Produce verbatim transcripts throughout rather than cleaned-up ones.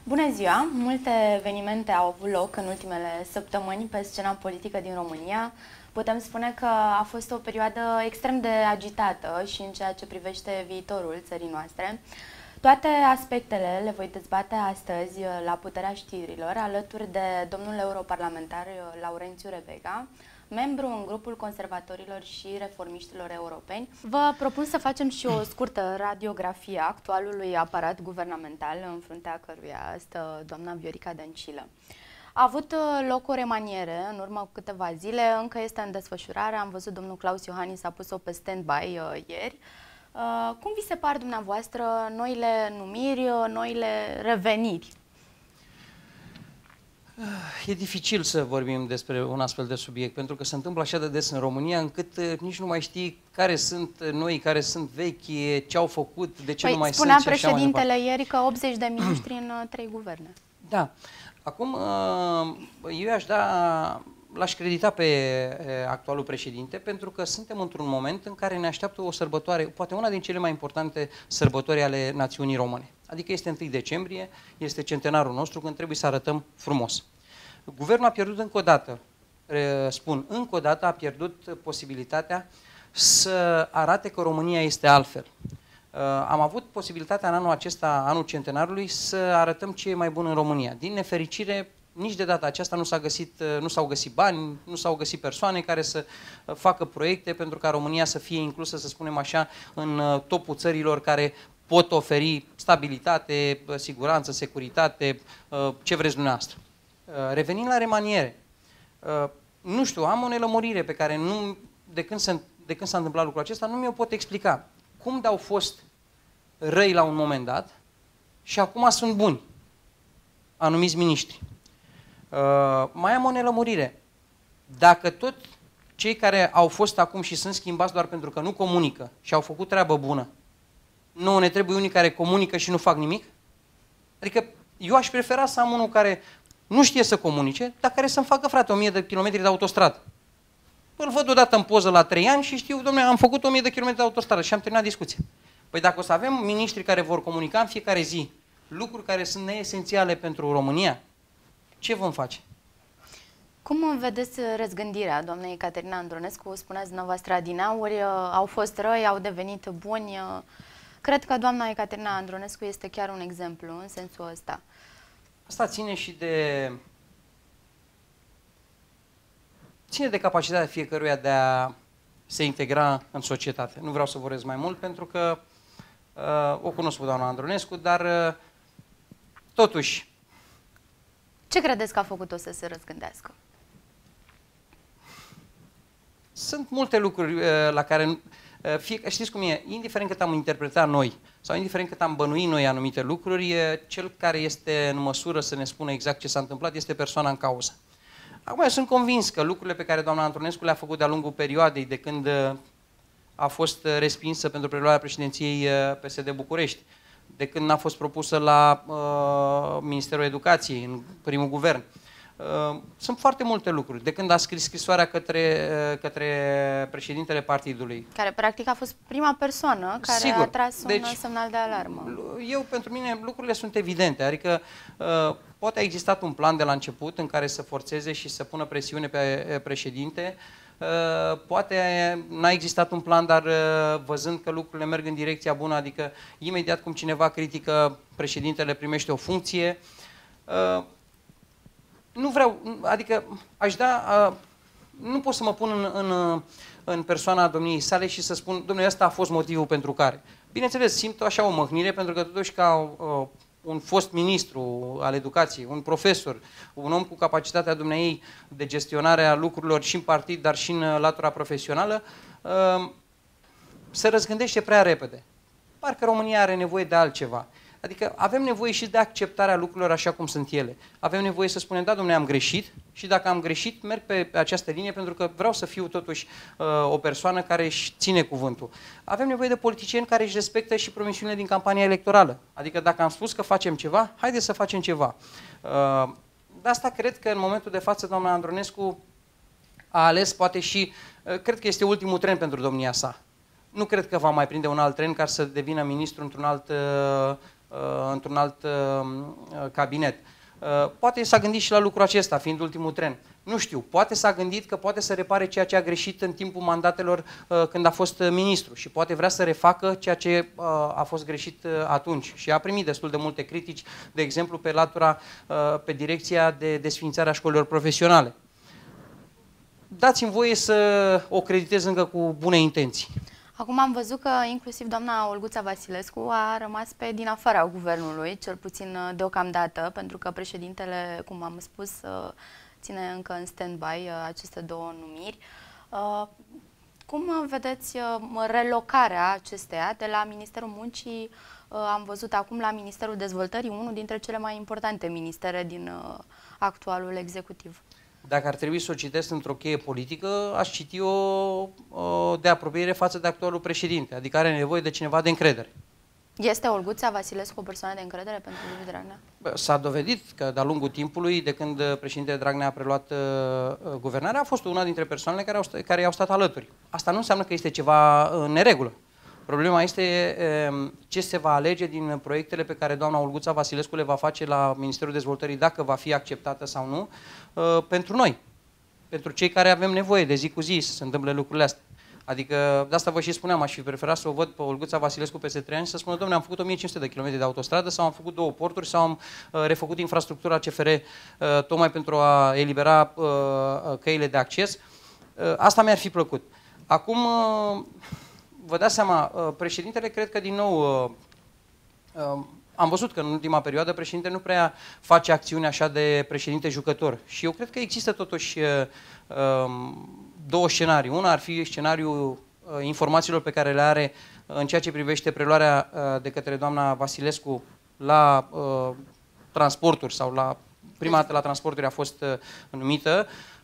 Bună ziua! Multe evenimente au avut loc în ultimele săptămâni pe scena politică din România. Putem spune că a fost o perioadă extrem de agitată și în ceea ce privește viitorul țării noastre. Toate aspectele le voi dezbate astăzi la Puterea Știrilor, alături de domnul europarlamentar Laurențiu Rebega, membru în grupul conservatorilor și reformiștilor europeni. Vă propun să facem și o scurtă radiografie a actualului aparat guvernamental, în fruntea căruia stă doamna Viorica Dăncilă. A avut loc o remaniere în urmă cu câteva zile, încă este în desfășurare. Am văzut domnul Claus Iohannis a pus-o pe stand-by uh, ieri. Uh, cum vi se par dumneavoastră noile numiri, noile reveniri? E dificil să vorbim despre un astfel de subiect, pentru că se întâmplă așa de des în România, încât nici nu mai știi care sunt noi, care sunt vechi, ce au făcut, de ce păi, nu mai spunea sunt. Spunea președintele ieri că optzeci de miniștri în trei guverne. Da. Acum, eu aș da, l-aș credita pe actualul președinte, pentru că suntem într-un moment în care ne așteaptă o sărbătoare, poate una din cele mai importante sărbători ale națiunii române. Adică este întâi decembrie, este centenarul nostru, când trebuie să arătăm frumos. Guvernul a pierdut încă o dată, spun, încă o dată a pierdut posibilitatea să arate că România este altfel. Am avut posibilitatea în anul acesta, anul centenarului, să arătăm ce e mai bun în România. Din nefericire, nici de data aceasta nu s-a găsit, nu s-au găsit bani, nu s-au găsit persoane care să facă proiecte pentru ca România să fie inclusă, să spunem așa, în topul țărilor care pot oferi stabilitate, siguranță, securitate, ce vreți dumneavoastră. Revenind la remaniere, nu știu, am o nelămurire pe care nu, de când s-a, de când s-a întâmplat lucrul acesta, nu mi-o pot explica. Cum de-au fost răi la un moment dat și acum sunt buni anumiți miniștri. Uh, mai am o nelămurire. Dacă tot cei care au fost acum și sunt schimbați doar pentru că nu comunică și au făcut treabă bună, nu ne trebuie unii care comunică și nu fac nimic? Adică eu aș prefera să am unul care nu știe să comunice, dar care să-mi facă, frate, o mie de kilometri de autostradă. Îl văd odată în poză la trei ani și știu, domnule, am făcut o mie de kilometri de autostradă și am terminat discuția. Păi dacă o să avem miniștri care vor comunica în fiecare zi lucruri care sunt neesențiale pentru România, ce vom face? Cum vedeți răzgândirea doamnei Caterina Andronescu? Spuneați dumneavoastră adineauri, au fost răi, au devenit buni. Cred că doamna Caterina Andronescu este chiar un exemplu în sensul ăsta. Asta ține și de... ține de capacitatea fiecăruia de a se integra în societate. Nu vreau să vorbesc mai mult pentru că uh, o cunosc pe doamna Andronescu, dar uh, totuși... Ce credeți că a făcut-o să se răzgândească? Sunt multe lucruri uh, la care... Uh, fie, știți cum e? Indiferent cât am interpretat noi sau indiferent cât am bănuit noi anumite lucruri, uh, cel care este în măsură să ne spună exact ce s-a întâmplat este persoana în cauză. Acum, eu sunt convins că lucrurile pe care doamna Andronescu le-a făcut de-a lungul perioadei, de când a fost respinsă pentru preluarea președinției P S D București, de când n-a fost propusă la uh, Ministerul Educației, în primul guvern, uh, sunt foarte multe lucruri. De când a scris scrisoarea către, uh, către președintele partidului. Care, practic, a fost prima persoană care Sigur. a tras un Deci, semnal de alarmă. Eu, pentru mine, lucrurile sunt evidente. Adică, uh, poate a existat un plan de la început în care să forțeze și să pună presiune pe președinte. Poate n-a existat un plan, dar văzând că lucrurile merg în direcția bună, adică imediat cum cineva critică, președintele primește o funcție. Nu vreau, adică aș da, nu pot să mă pun în, în, în persoana domniei sale și să spun, domnule, ăsta a fost motivul pentru care. Bineînțeles, simt așa o măhnire, pentru că totuși ca un fost ministru al educației, un profesor, un om cu capacitatea dumneei de gestionare a lucrurilor și în partid, dar și în latura profesională, se răzgândește prea repede. Parcă România are nevoie de altceva. Adică avem nevoie și de acceptarea lucrurilor așa cum sunt ele. Avem nevoie să spunem, da, domnule, am greșit și dacă am greșit, merg pe această linie pentru că vreau să fiu totuși uh, o persoană care își ține cuvântul. Avem nevoie de politicieni care își respectă și promisiunile din campania electorală. Adică dacă am spus că facem ceva, haideți să facem ceva. Uh, de asta cred că în momentul de față doamna Andronescu a ales poate și, uh, cred că este ultimul tren pentru domnia sa. Nu cred că va mai prinde un alt tren ca să devină ministru într-un alt uh, într-un alt cabinet. Poate s-a gândit și la lucrul acesta, fiind ultimul tren. Nu știu, poate s-a gândit că poate să repare ceea ce a greșit în timpul mandatelor când a fost ministru și poate vrea să refacă ceea ce a fost greșit atunci. Și a primit destul de multe critici, de exemplu, pe latura, pe direcția de desființare a școlilor profesionale. Dați-mi voie să o creditez încă cu bune intenții. Acum am văzut că inclusiv doamna Olguța Vasilescu a rămas pe din afara guvernului, cel puțin deocamdată, pentru că președintele, cum am spus, ține încă în stand-by aceste două numiri. Cum vedeți relocarea acesteia de la Ministerul Muncii, am văzut acum, la Ministerul Dezvoltării, unul dintre cele mai importante ministere din actualul executiv? Dacă ar trebui să o citesc într-o cheie politică, aș citi-o de apropiere față de actualul președinte, adică are nevoie de cineva de încredere. Este Olguța Vasilescu o persoană de încredere pentru Liviu Dragnea? S-a dovedit că de-a lungul timpului, de când președintele Dragnea a preluat uh, guvernarea, a fost una dintre persoanele care, au stat, care i-au stat alături. Asta nu înseamnă că este ceva în neregulă. Problema este uh, ce se va alege din proiectele pe care doamna Olguța Vasilescu le va face la Ministerul Dezvoltării, dacă va fi acceptată sau nu, uh, pentru noi, pentru cei care avem nevoie de zi cu zi să se întâmple lucrurile astea. Adică, de asta vă și spuneam, aș fi preferat să o văd pe Olguța Vasilescu peste trei ani și să spună, dom'le, am făcut o mie cinci sute de kilometri de autostradă sau am făcut două porturi sau am uh, refăcut infrastructura C F R uh, tocmai pentru a elibera uh, căile de acces. Uh, asta mi-ar fi plăcut. Acum, uh, vă dați seama, uh, președintele cred că din nou, uh, uh, am văzut că în ultima perioadă președintele nu prea face acțiuni așa de președinte jucător și eu cred că există totuși uh, uh, două scenarii. Una ar fi scenariul uh, informațiilor pe care le are în ceea ce privește preluarea uh, de către doamna Vasilescu la uh, transporturi sau la prima dată la transporturi a fost uh, numită,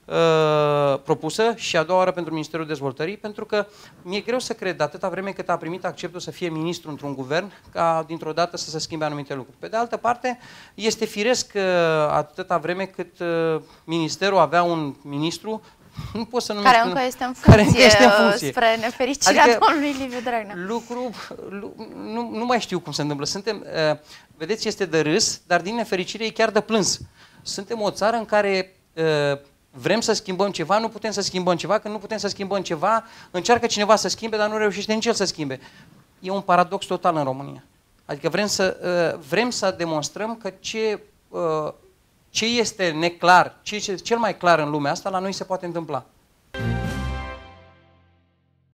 uh, propusă și a doua oară pentru Ministerul Dezvoltării, pentru că mi-e greu să cred atâta vreme cât a primit acceptul să fie ministru într-un guvern, ca dintr-o dată să se schimbe anumite lucruri. Pe de altă parte, este firesc uh, atâta vreme cât uh, Ministerul avea un ministru nu pot să care încă este în funcție, care este în funcție. Spre nefericirea adică, domnului Liviu Dragnea. Lucru, lu, nu, nu mai știu cum se întâmplă. Suntem, uh, vedeți, este de râs, dar din nefericire e chiar de plâns. Suntem o țară în care uh, vrem să schimbăm ceva, nu putem să schimbăm ceva, când nu putem să schimbăm ceva, încearcă cineva să schimbe, dar nu reușește nici el să schimbe. E un paradox total în România. Adică vrem să, uh, vrem să demonstrăm că ce... Uh, Ce este neclar, ce este cel mai clar în lumea asta, la noi se poate întâmpla.